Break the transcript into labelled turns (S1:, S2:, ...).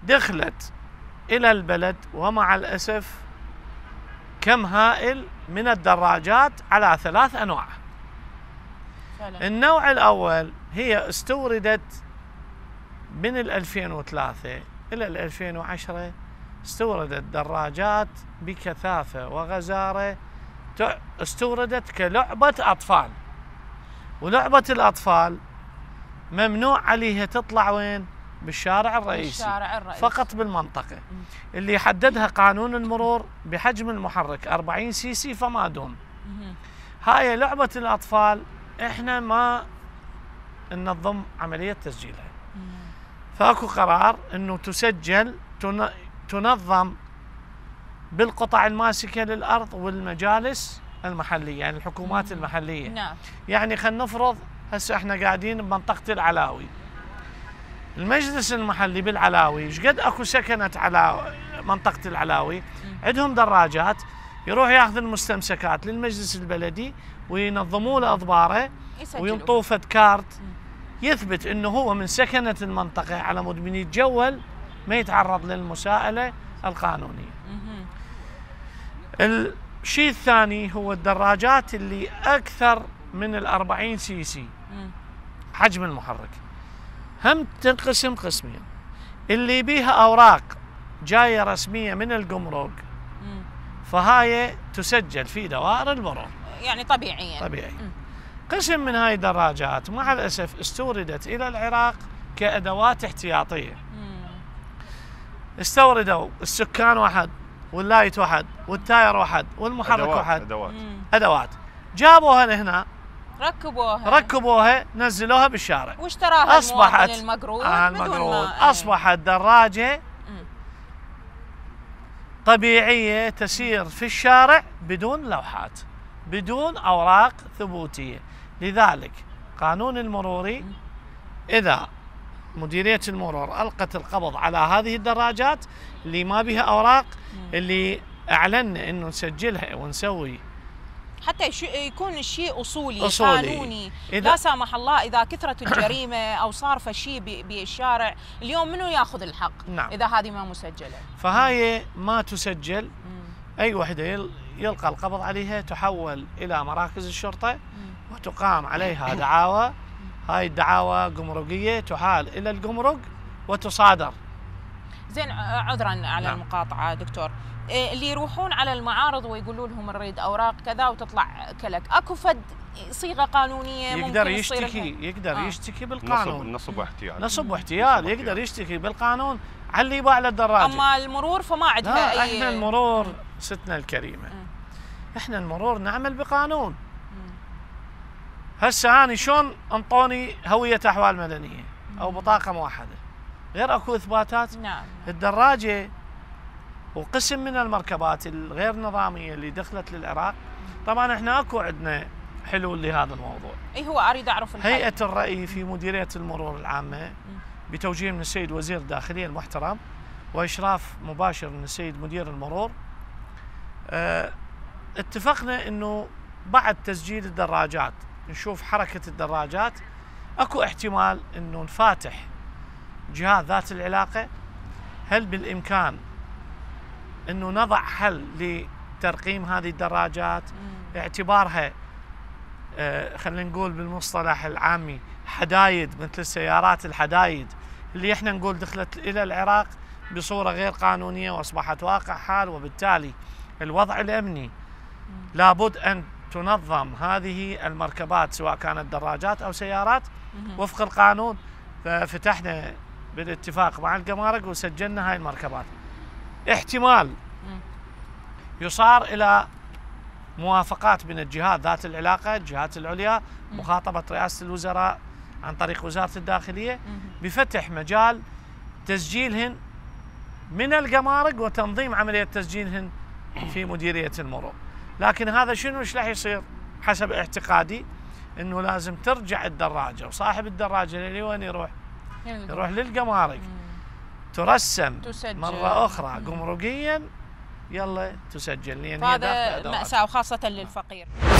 S1: دخلت إلى البلد، ومع الأسف كم هائل من الدراجات على 3 أنواع. النوع الأول هي استوردت من 2003 إلى 2010، استوردت دراجات بكثافة وغزارة، استوردت كلعبة أطفال، ولعبة الأطفال ممنوع عليها تطلع وين؟ بالشارع الرئيسي فقط بالمنطقة اللي حددها قانون المرور بحجم المحرك 40 سي سي فما دون. هاي لعبة الأطفال احنا ما ننظم عملية تسجيلها، فاكو قرار انه تسجل، تنظم بالقطع الماسكة للأرض والمجالس المحلية، يعني الحكومات المحلية.
S2: نعم.
S1: يعني خلينا نفرض هسه احنا قاعدين بمنطقة العلاوي، المجلس المحلي بالعلاوي ايش قد اكو سكنت على منطقة العلاوي عندهم دراجات، يروح ياخذ المستمسكات للمجلس البلدي وينظموا له اضباره وينطوه فد كارت يثبت انه هو من سكنة المنطقة على مود من يتجول ما يتعرض للمساءلة القانونية. الشيء الثاني هو الدراجات اللي اكثر من 40 سي سي حجم المحرك، هم تنقسم قسمين، اللي بيها اوراق جايه رسميه من الجمرك فهاي تسجل في دوائر المرور
S2: يعني طبيعي.
S1: قسم من هاي الدراجات مع الاسف استوردت الى العراق كادوات احتياطيه. استوردوا السكان واحد واللايت واحد والتاير واحد والمحرك واحد، ادوات جابوها لهنا ركبوها نزلوها بالشارع
S2: واشتراها المواطن المقروض
S1: اصبحت دراجه طبيعيه تسير في الشارع بدون لوحات، بدون اوراق ثبوتيه. لذلك قانون المروري اذا مديريه المرور القت القبض على هذه الدراجات اللي ما بها اوراق، اللي اعلنا انه نسجلها ونسوي
S2: حتى يكون الشيء أصولي قانوني. لا سامح الله إذا كثرت الجريمة أو صار فشي بالشارع اليوم منو ياخذ الحق؟
S1: نعم.
S2: إذا هذه ما مسجلة،
S1: فهاي ما تسجل أي وحدة يلقى القبض عليها تحول إلى مراكز الشرطة وتقام عليها دعاوى. هاي الدعاوى جمركية تحال إلى الجمرك وتصادر.
S2: زين، عذرا على المقاطعة دكتور، اللي يروحون على المعارض ويقولوا لهم نريد اوراق كذا وتطلع كلك، اكو فد صيغه قانونيه
S1: يقدر يشتكي بالقانون، نصب واحتيال يقدر يشتكي بالقانون على اللي يباع له الدراجه.
S2: اما المرور فما عندها اي.
S1: احنا المرور ستنا الكريمه احنا المرور نعمل بقانون. هسه اني شلون انطوني هويه احوال مدنيه او بطاقه موحده غير اكو اثباتات؟
S2: نعم.
S1: الدراجه وقسم من المركبات الغير نظاميه اللي دخلت للعراق، طبعا احنا اكو عندنا حلول لهذا الموضوع.
S2: اي هو اريد اعرف الحل.
S1: هيئه الرأي في مديريه المرور العامه بتوجيه من السيد وزير الداخليه المحترم واشراف مباشر من السيد مدير المرور، اتفقنا انه بعد تسجيل الدراجات نشوف حركه الدراجات، اكو احتمال انه نفاتح جهات ذات العلاقه. هل بالامكان انه نضع حل لترقيم هذه الدراجات، اعتبارها خلينا نقول بالمصطلح العامي حدايد، مثل السيارات الحدايد اللي احنا نقول دخلت الى العراق بصوره غير قانونيه واصبحت واقع حال، وبالتالي الوضع الامني لابد ان تنظم هذه المركبات سواء كانت دراجات او سيارات وفق القانون. ففتحنا بالاتفاق مع الجمارك وسجلنا هاي المركبات. احتمال يصار الى موافقات من الجهات ذات العلاقه، الجهات العليا، مخاطبه رئاسه الوزراء عن طريق وزاره الداخليه بفتح مجال تسجيلهن من الجمارك وتنظيم عمليه تسجيلهن في مديريه المرور. لكن هذا شنو ايش راح يصير؟ حسب اعتقادي انه لازم ترجع الدراجه وصاحب الدراجه لوين يروح؟ يروح للجمارك ترسم مرة أخرى جمركيا، يلا تسجل، لأن
S2: هذا مأساة وخاصة للفقير.